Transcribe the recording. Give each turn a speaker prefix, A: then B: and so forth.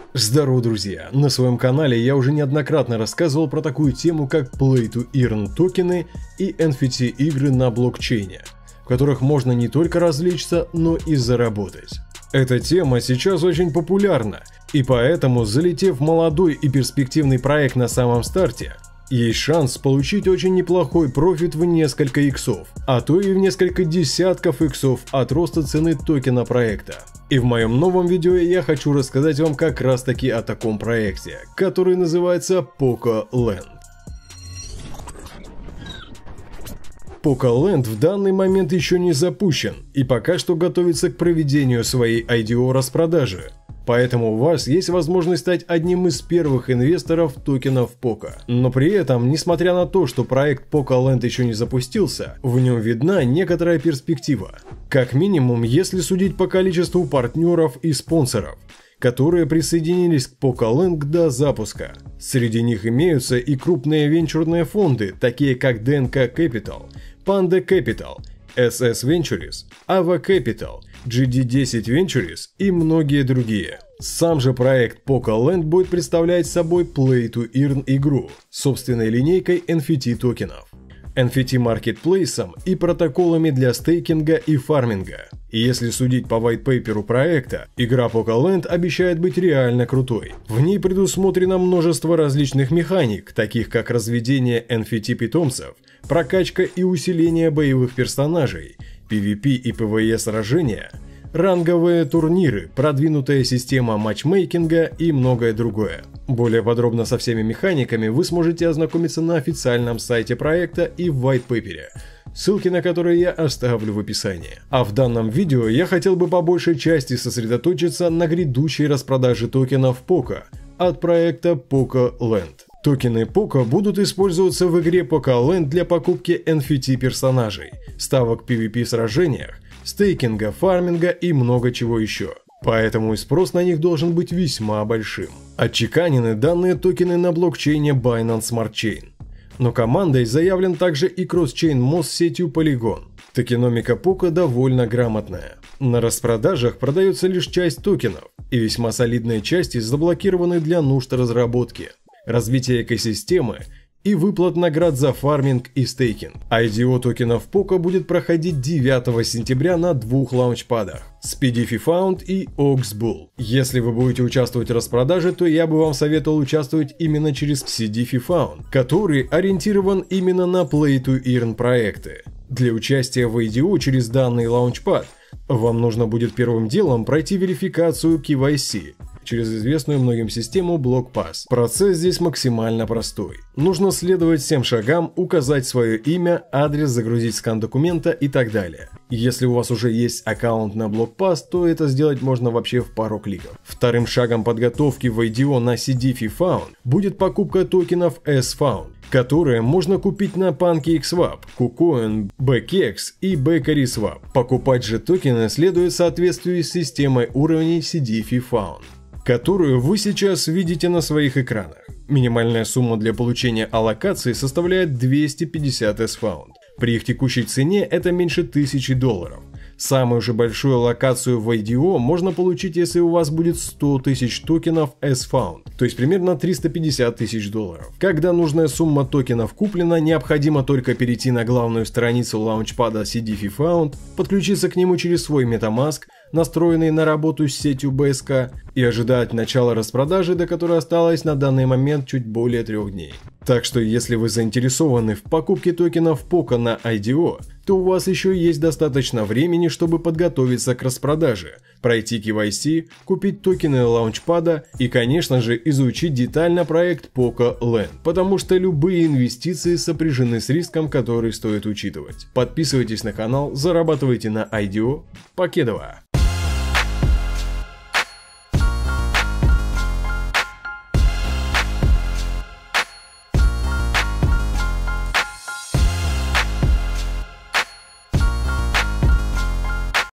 A: Здорово, друзья! На своем канале я уже неоднократно рассказывал про такую тему, как Play to Earn токены и NFT игры на блокчейне, в которых можно не только развлечься, но и заработать. Эта тема сейчас очень популярна, и поэтому, залетев в молодой и перспективный проект на самом старте, есть шанс получить очень неплохой профит в несколько иксов, а то и в несколько десятков иксов от роста цены токена проекта. И в моем новом видео я хочу рассказать вам как раз таки о таком проекте, который называется PocaLand. PocaLand в данный момент еще не запущен и пока что готовится к проведению своей IDO распродажи. Поэтому у вас есть возможность стать одним из первых инвесторов токенов Poca. Но при этом, несмотря на то, что проект PocaLand еще не запустился, в нем видна некоторая перспектива. Как минимум, если судить по количеству партнеров и спонсоров, которые присоединились к PocaLand до запуска. Среди них имеются и крупные венчурные фонды, такие как DNK Capital, Panda Capital, SS Ventures, Ava Capital, GD10 Ventures и многие другие. Сам же проект PocaLand будет представлять собой Play to Earn игру с собственной линейкой NFT токенов, NFT маркетплейсом и протоколами для стейкинга и фарминга. И если судить по white-paper'у проекта, игра PocaLand обещает быть реально крутой. В ней предусмотрено множество различных механик, таких как разведение NFT питомцев, прокачка и усиление боевых персонажей, PvP и PvE сражения, ранговые турниры, продвинутая система матчмейкинга и многое другое. Более подробно со всеми механиками вы сможете ознакомиться на официальном сайте проекта и в white-paper'е, ссылки на которые я оставлю в описании. А в данном видео я хотел бы по большей части сосредоточиться на грядущей распродаже токенов Poca от проекта PocaLand. Токены Poca будут использоваться в игре PocaLand для покупки NFT персонажей, ставок в PvP сражениях, стейкинга, фарминга и много чего еще. Поэтому и спрос на них должен быть весьма большим. Отчеканены данные токены на блокчейне Binance Smart Chain. Но командой заявлен также и кросс-чейн мост с сетью Polygon. Токеномика Poca довольно грамотная. На распродажах продается лишь часть токенов, и весьма солидные части заблокированы для нужд разработки, развития экосистемы и выплат наград за фарминг и стейкинг. IDO токенов Poca будет проходить 9 сентября на двух лаунчпадах – Speedify Found и Oxbull. Если вы будете участвовать в распродаже, то я бы вам советовал участвовать именно через Speedify Found, который ориентирован именно на Play to Earn проекты. Для участия в IDO через данный лаунчпад вам нужно будет первым делом пройти верификацию KYC через известную многим систему BlockPass. Процесс здесь максимально простой. Нужно следовать всем шагам, указать свое имя, адрес, загрузить скан документа и так далее. Если у вас уже есть аккаунт на BlockPass, то это сделать можно вообще в пару кликов. Вторым шагом подготовки в IDO на Speedify Found будет покупка токенов S-Found, которые можно купить на PancakeSwap, KuCoin, BKEX и BakerySwap. Покупать же токены следует в соответствии с системой уровней Speedify Found, которую вы сейчас видите на своих экранах. Минимальная сумма для получения аллокации составляет 250 S-Found. При их текущей цене это меньше $1000. Самую же большую аллокацию в IDO можно получить, если у вас будет 100 тысяч токенов S-Found, то есть примерно $350 тысяч. Когда нужная сумма токенов куплена, необходимо только перейти на главную страницу лаунчпада Speedify Found, подключиться к нему через свой MetaMask, настроенный на работу с сетью BSK, и ожидать начала распродажи, до которой осталось на данный момент чуть более 3 дней. Так что если вы заинтересованы в покупке токенов Poca на IDO, то у вас еще есть достаточно времени, чтобы подготовиться к распродаже, пройти KYC, купить токены лаунчпада и, конечно же, изучить детально проект PocaLand, потому что любые инвестиции сопряжены с риском, который стоит учитывать. Подписывайтесь на канал, зарабатывайте на IDO. Покедова!